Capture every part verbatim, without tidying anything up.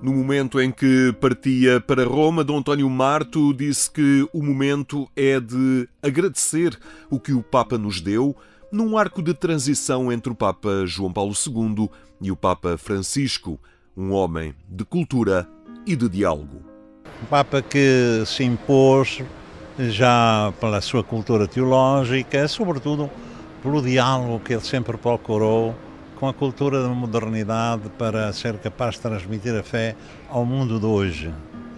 No momento em que partia para Roma, Dom António Marto disse que o momento é de agradecer o que o Papa nos deu, num arco de transição entre o Papa João Paulo segundo e o Papa Francisco, um homem de cultura e de diálogo. Um Papa que se impôs já pela sua cultura teológica, sobretudo pelo diálogo que ele sempre procurou com a cultura da modernidade para ser capaz de transmitir a fé ao mundo de hoje.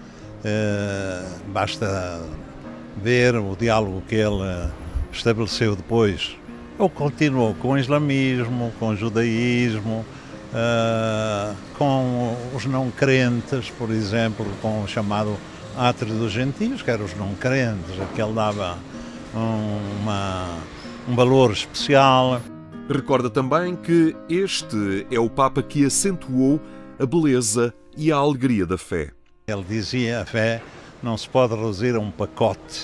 Uh, basta ver o diálogo que ele estabeleceu depois, ou continuou com o islamismo, com o judaísmo, uh, com os não crentes, por exemplo, com o chamado átrio dos gentios, que eram os não crentes, a que ele dava um, uma, um valor especial. Recorda também que este é o Papa que acentuou a beleza e a alegria da fé. Ele dizia: a fé não se pode reduzir a um pacote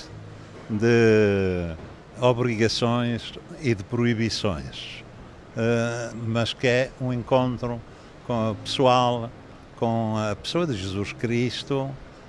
de obrigações e de proibições, mas que é um encontro com a pessoal, com a pessoa de Jesus Cristo,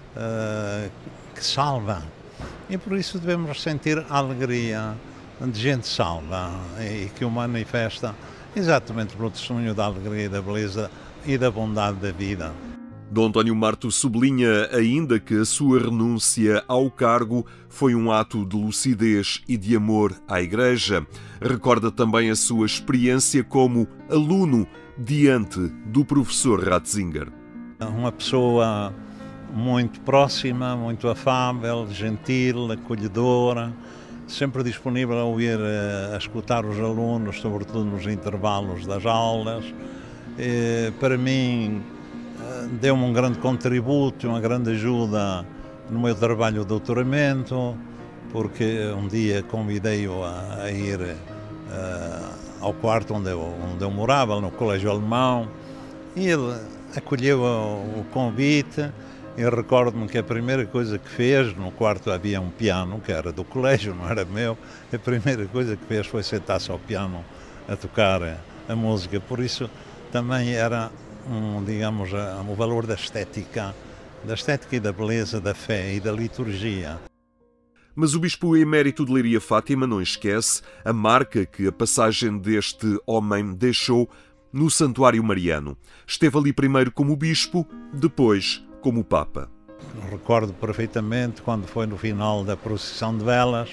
que salva. E por isso devemos sentir a alegria de gente salva e que o manifesta exatamente pelo testemunho da alegria e da beleza e da bondade da vida. Dom António Marto sublinha ainda que a sua renúncia ao cargo foi um ato de lucidez e de amor à Igreja. Recorda também a sua experiência como aluno diante do professor Ratzinger. Uma pessoa muito próxima, muito afável, gentil, acolhedora, sempre disponível a ouvir, a escutar os alunos, sobretudo nos intervalos das aulas. E, para mim, deu-me um grande contributo, uma grande ajuda no meu trabalho de doutoramento, porque um dia convidei-o a, a ir uh, ao quarto onde eu, onde eu morava, no Colégio Alemão, e ele acolheu o, o convite. Eu recordo-me que a primeira coisa que fez, no quarto havia um piano, que era do colégio, não era meu, a primeira coisa que fez foi sentar-se ao piano a tocar a música. Por isso também era, um, digamos, o valor da estética, da estética e da beleza, da fé e da liturgia. Mas o bispo emérito de Leiria Fátima não esquece a marca que a passagem deste homem deixou no Santuário Mariano. Esteve ali primeiro como bispo, depois como Papa. Recordo perfeitamente quando foi no final da procissão de velas,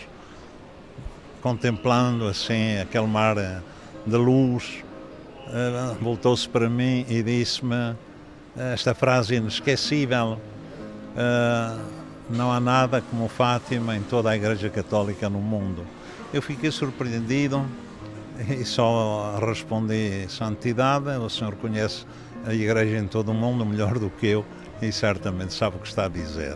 contemplando assim aquele mar de luz, voltou-se para mim e disse-me esta frase inesquecível: não há nada como Fátima em toda a Igreja Católica no mundo. Eu fiquei surpreendido e só respondi: santidade, o senhor conhece a Igreja em todo o mundo melhor do que eu e certamente sabe o que está a dizer.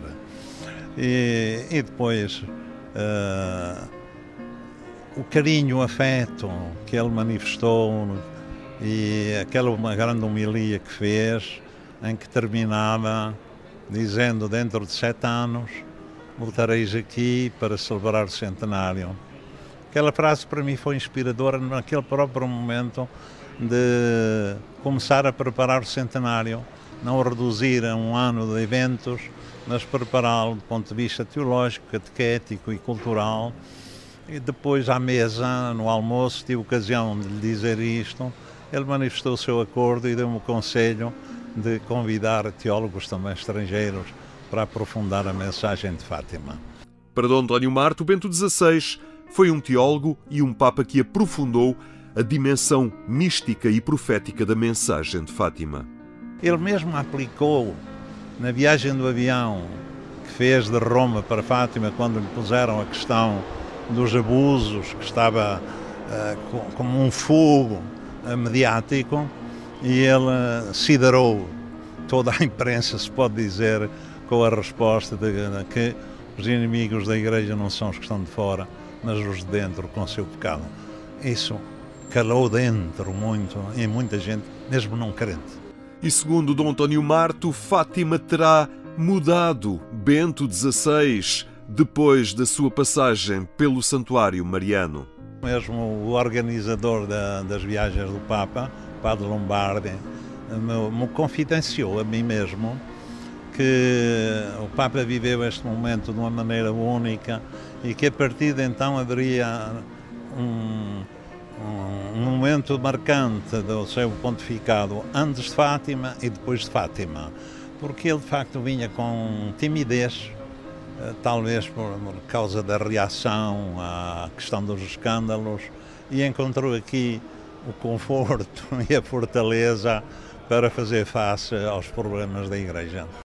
E, e depois uh, o carinho, o afeto que ele manifestou e aquela uma grande homilia que fez, em que terminava dizendo: dentro de sete anos voltareis aqui para celebrar o centenário. Aquela frase para mim foi inspiradora naquele próprio momento de começar a preparar o centenário, não reduzir a um ano de eventos, mas prepará-lo do ponto de vista teológico, catequético e cultural. E depois, à mesa, no almoço, tive ocasião de lhe dizer isto. Ele manifestou o seu acordo e deu-me o conselho de convidar teólogos também estrangeiros para aprofundar a mensagem de Fátima. Para Dom António Marto, Bento dezasseis foi um teólogo e um Papa que aprofundou a dimensão mística e profética da mensagem de Fátima. Ele mesmo aplicou na viagem do avião que fez de Roma para Fátima, quando lhe puseram a questão dos abusos, que estava uh, como um fogo uh, mediático, e ele uh, siderou toda a imprensa, se pode dizer, com a resposta de, de que os inimigos da Igreja não são os que estão de fora, mas os de dentro com o seu pecado. Isso calou dentro muito, em muita gente, mesmo não crente. E segundo Dom António Marto, Fátima terá mudado Bento dezasseis depois da sua passagem pelo Santuário Mariano. Mesmo o organizador da, das viagens do Papa, Padre Lombardi, me, me confidenciou a mim mesmo que o Papa viveu este momento de uma maneira única e que a partir de então haveria um, um momento marcante do seu pontificado antes de Fátima e depois de Fátima, porque ele de facto vinha com timidez, talvez por causa da reação à questão dos escândalos, e encontrou aqui o conforto e a fortaleza para fazer face aos problemas da Igreja.